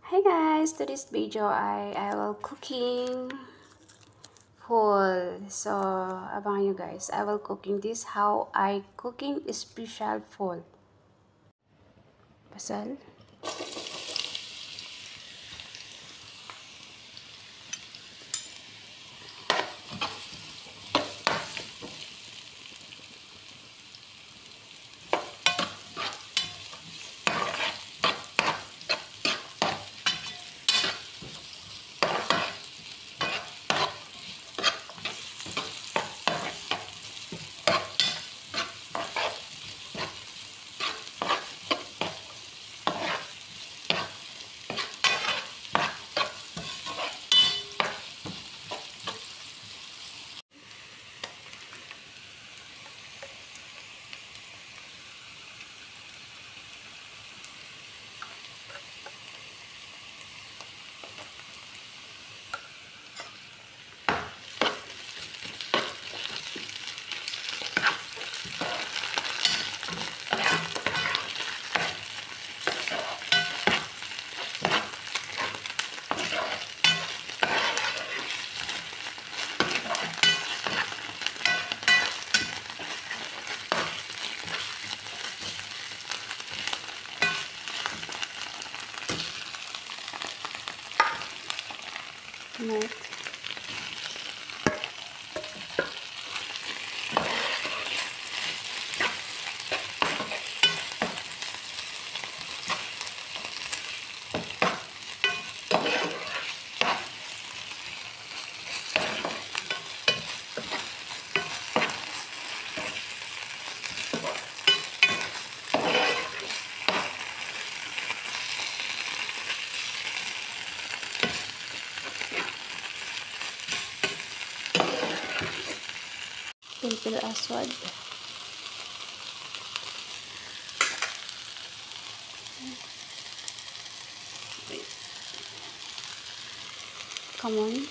Hi guys, to this video I will cooking full. So abangan nyo guys, I will cooking this how I cooking special full. Pasal. Right. Pilpil aswad. Come on.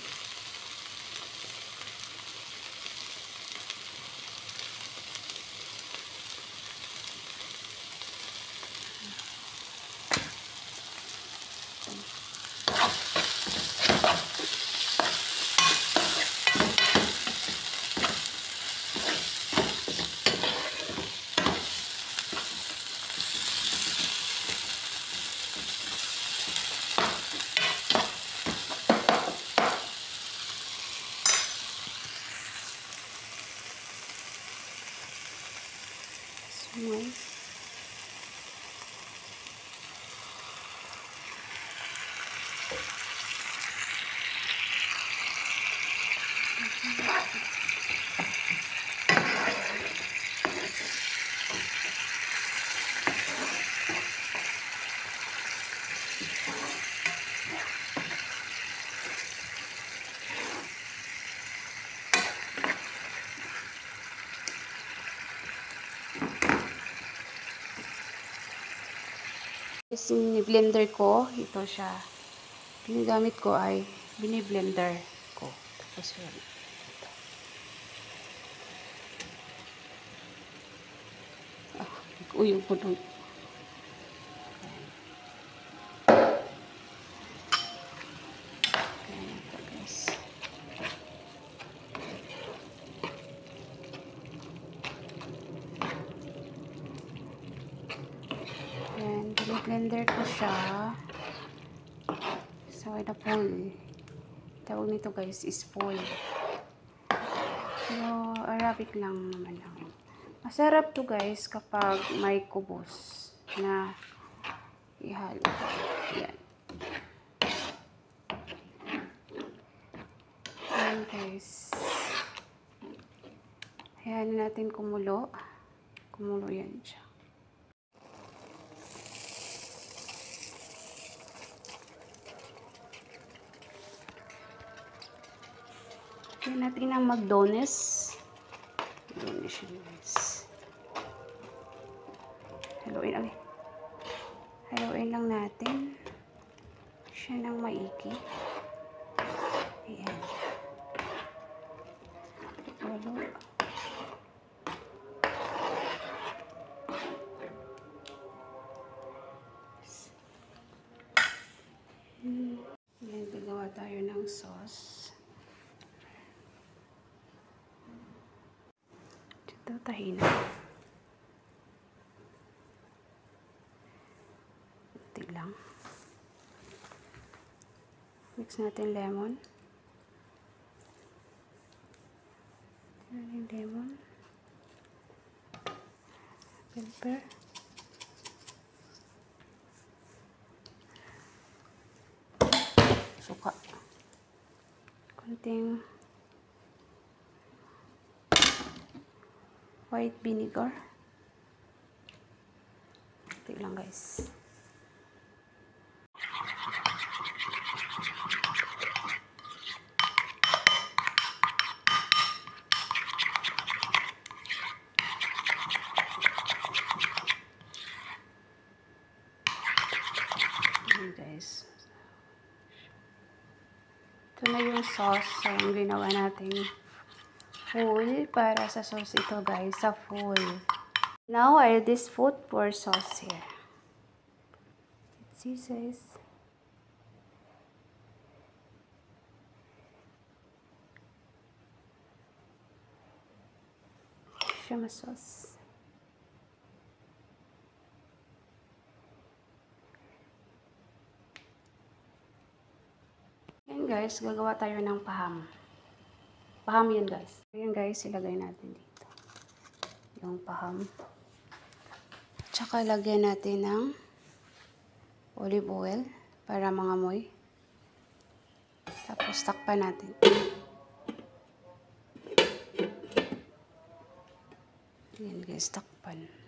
Small. Blender ko, ito siya. Ginagamit ko ay bini-blender ko. Tapos yun. Uyong po doon. Ayan, blender ko siya. So, ito full. Tawag nito guys is full. Pero, Arabic lang naman lang. Masarap to guys kapag may kubos na ihalo. Ayan. Ayan guys. Ayan natin kumulo. Kumulo yan siya. Ayan natin ang magdones. Dones yun guys. Haluin lang natin siya ng maigi. Ayan. Halo. Ito, tahina. Kunti lang. Mix natin lemon. Ayan yung lemon. Pepper. Suka. Kunting white vinegar. Kunti lang guys. Ayan guys. Ito na yung sauce. So, yung ginawa natin full para sa sauce ito guys. Sa full. Now, I add this food for sauce here. See guys. Shama sauce. Ayan guys, gagawa tayo ng paham. Paham yan guys. Ayan guys, ilagay natin dito. Yung paham. Tsaka lagyan natin ng olive oil para mangamoy. Tapos takpan natin. Ayan guys, takpan.